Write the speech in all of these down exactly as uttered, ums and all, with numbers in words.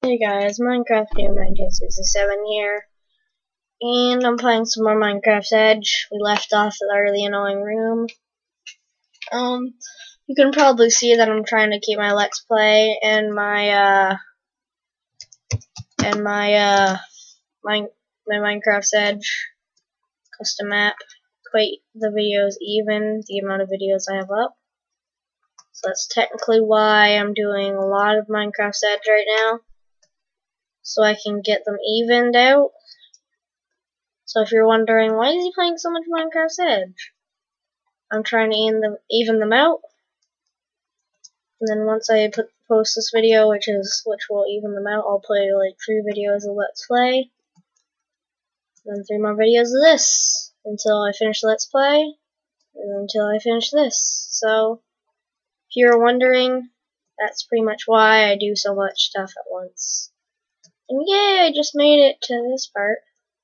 Hey guys, Minecraft New nineteen sixty-seven here, and I'm playing some more Minecraft Edge. We left off at our really annoying room. Um, you can probably see that I'm trying to keep my Let's Play and my uh and my uh my my Minecraft Edge custom map quite the videos even the amount of videos I have up. So that's technically why I'm doing a lot of Minecraft Edge right now, so I can get them evened out. So if you're wondering, why is he playing so much Minecraft Edge? I'm trying to even them, even them out. And then once I put, post this video, which is which will even them out, I'll play like three videos of Let's Play. Then three more videos of this. Until I finish Let's Play. And until I finish this. So, if you're wondering, that's pretty much why I do so much stuff at once. And yay, I just made it to this part.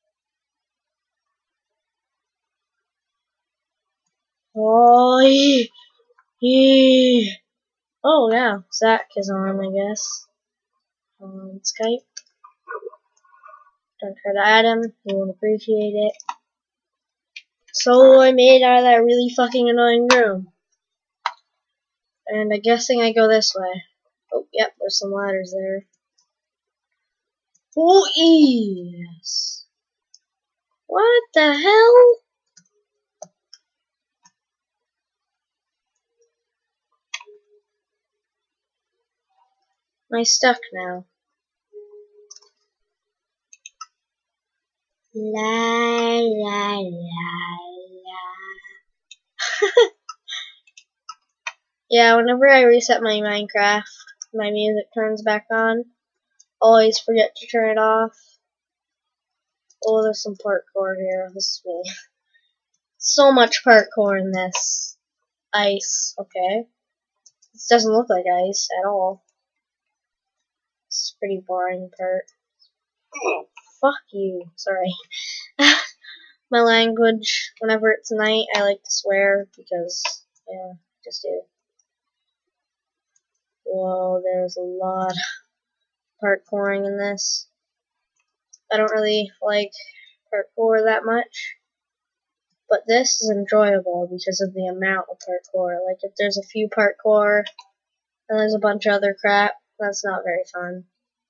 Oh, yeah. Yeah. Oh, yeah, Zach is on, I guess. On Skype. Don't try to add him, he won't appreciate it. So I made it out of that really fucking annoying room. And I'm guessing I go this way. Oh, yep, there's some ladders there. Oh, yes. What the hell? Am I stuck now? La la la la. Yeah, whenever I reset my Minecraft, my music turns back on. Always forget to turn it off. Oh, there's some parkour here. This is really so much parkour in this. Ice, okay. This doesn't look like ice at all. It's a pretty boring part. Oh, fuck you. Sorry. My language, whenever it's night, I like to swear because, yeah, just do. Whoa, there's a lot of parkouring in this. I don't really like parkour that much, but this is enjoyable because of the amount of parkour. Like, if there's a few parkour and there's a bunch of other crap, that's not very fun.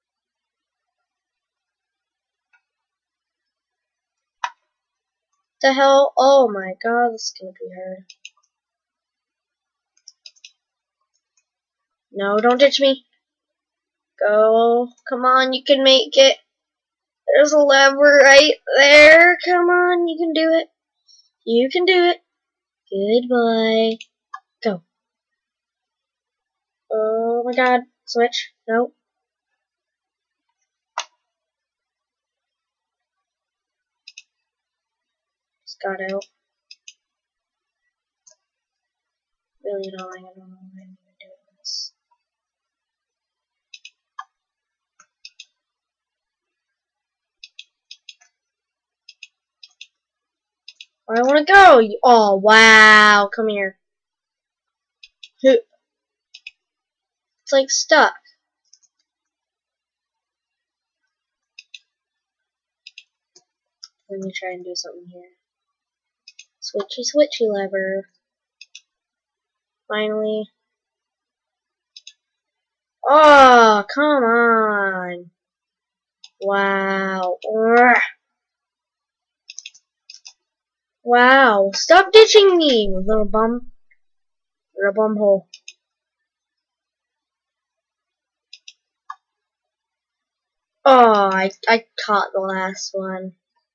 The hell? Oh my god, this is gonna be hard. No, don't ditch me. Go. Come on, you can make it. There's a lever right there. Come on, you can do it. You can do it. Goodbye. Go. Oh my god. Switch. Nope. Just got out. Really annoying. I don't know why I'm even doing this. Where I want to go. Oh, wow. Come here. It's like stuck. Let me try and do something here. Switchy, switchy lever. Finally. Oh, come on. Wow. Urgh. Wow. Stop ditching me, little bum. You're a bum hole. Oh, I, I caught the last one.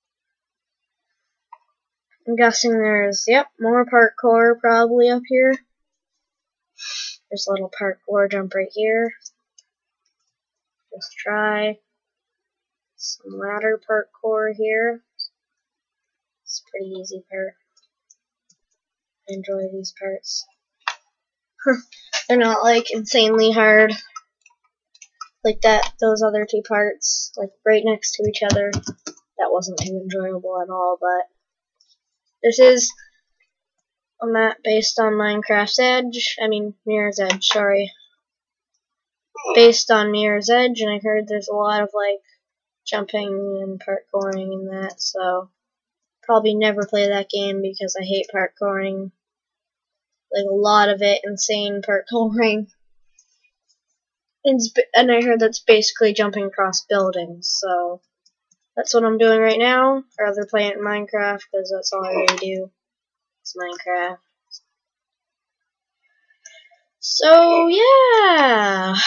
I'm guessing there's, yep, more parkour probably up here. There's a little parkour jump right here. Just try. Some ladder parkour here. It's a pretty easy part. I enjoy these parts. They're not like insanely hard. Like that, those other two parts, like right next to each other. That wasn't too enjoyable at all, but this is a map based on Minecraft's Edge. I mean, Mirror's Edge, sorry. based on Mirror's Edge, and I heard there's a lot of like jumping and parkouring in that, so probably never play that game because I hate parkouring. Like a lot of it, insane parkouring. And I heard that's basically jumping across buildings, so that's what I'm doing right now. I'd rather play it in Minecraft because that's all I really do. It's Minecraft. So yeah.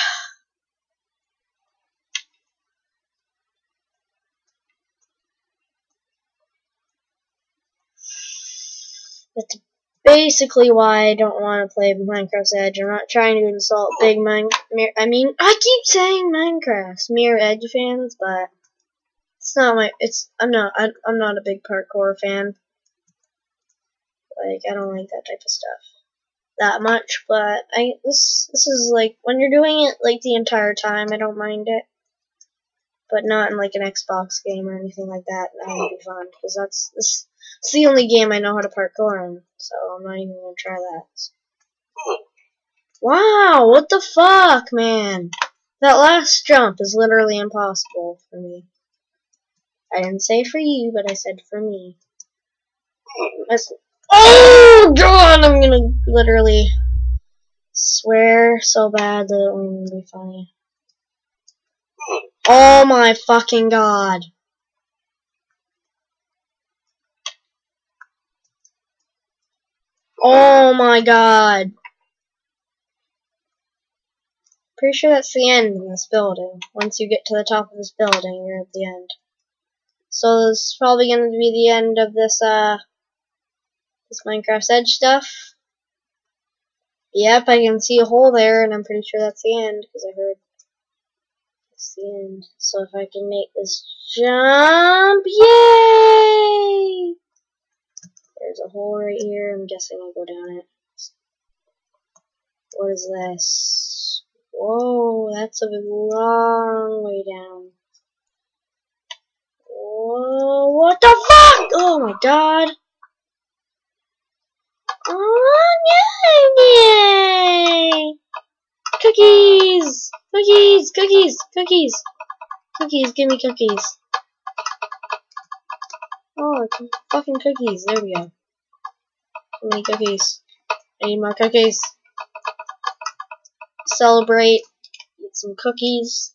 That's basically why I don't want to play Minecraft's Edge. I'm not trying to insult big Mine. I mean, I keep saying Minecraft's Mirror Edge fans, but it's not my. It's I'm not. I, I'm not a big parkour fan. Like I don't like that type of stuff that much. But I this this is like when you're doing it like the entire time, I don't mind it. But not in like an Xbox game or anything like that. That would be fun because that's this. It's the only game I know how to parkour in, so I'm not even gonna try that. Wow, what the fuck, man? That last jump is literally impossible for me. I didn't say for you, but I said for me. That's, oh god, I'm gonna literally swear so bad that it won't even be funny. Oh my fucking god. Oh my god. Pretty sure that's the end in this building. Once you get to the top of this building, you're at the end. So this is probably going to be the end of this, uh, this Minecraft's Edge stuff. Yep, I can see a hole there, and I'm pretty sure that's the end, because I heard it's the end. So if I can make this jump, yay! There's a hole right here, I'm guessing I'll go down it. What is this? Whoa, that's a long way down. Whoa, what the fuck? Oh my god. Oh, yay! Yay! Cookies! Cookies! Cookies! Cookies! Cookies, give me cookies. Oh, fucking cookies. There we go. Give me cookies. I need more cookies. Celebrate. Eat some cookies.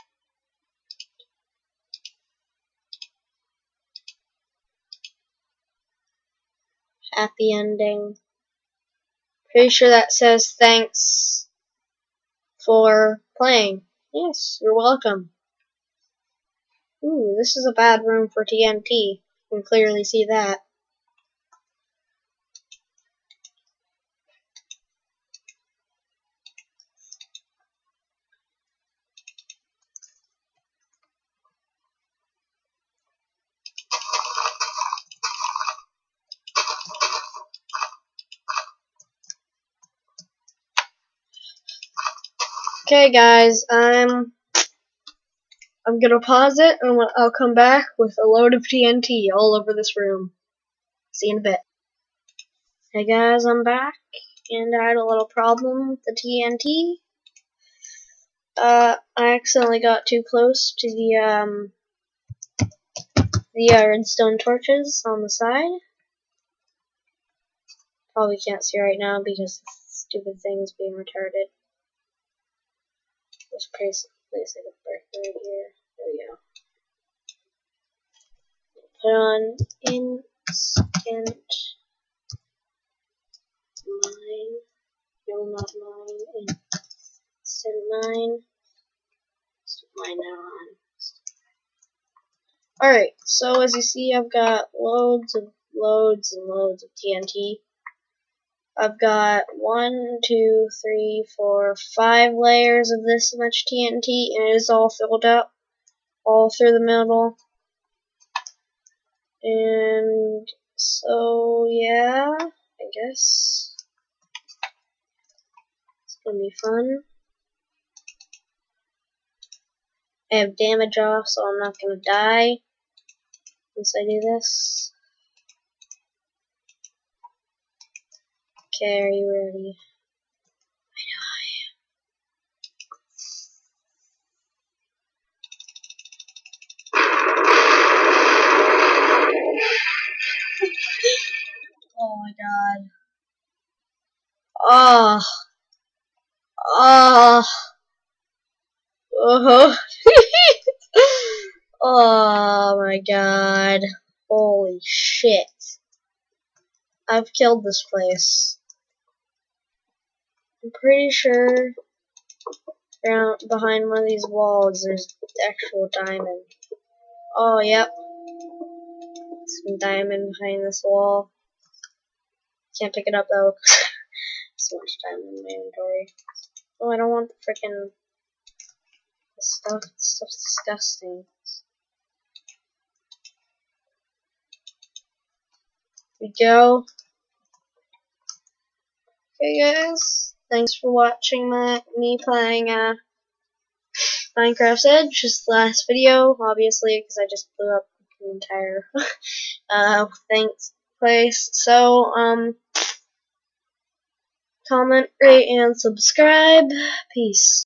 Happy ending. Pretty sure that says thanks for playing. Yes, you're welcome. Ooh, this is a bad room for T N T. You can clearly see that. Okay, guys, I'm I'm gonna pause it, and I'll come back with a load of T N T all over this room. See you in a bit. Hey guys, I'm back, and I had a little problem with the T N T. Uh, I accidentally got too close to the um the uh, redstone torches on the side. Probably can't see right now because this stupid thing's being retarded. Just place place like a brick right here. There we go. Put on instant mine. No, not mine. Instant mine. Instant mine now on. Alright, so as you see, I've got loads of loads and loads of T N T. I've got one, two, three, four, five layers of this much T N T, and it is all filled up, all through the middle. And so, yeah, I guess it's gonna be fun. I have damage off, so I'm not gonna die once I do this. Okay, are you ready? I know I am. Uh-huh. Oh my god. Holy shit. I've killed this place. I'm pretty sure around behind one of these walls there's actual diamond. Oh, yep. Some diamond behind this wall. Can't pick it up though. So much diamond in my inventory. Oh, I don't want the frickin' this stuff. This stuff's disgusting. Here we go. Okay, guys. Thanks for watching my me playing uh, Minecraft Edge. This is the last video, obviously, because I just blew up the entire uh, thanks place. So, um, comment, rate, and subscribe. Peace.